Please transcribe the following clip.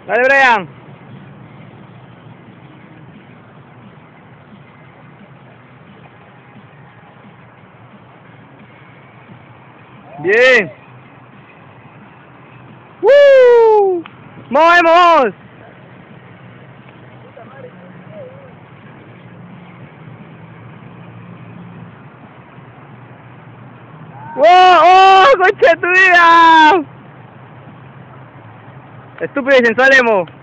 Dale, Brian. Bien. ¡Movemos! ¡Wow! ¡Oh, concha tu vida! Estúpido y sensual emo.